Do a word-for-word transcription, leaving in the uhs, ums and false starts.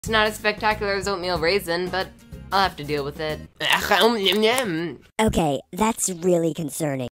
It's not as spectacular as oatmeal raisin, but I'll have to deal with it. Okay, that's really concerning.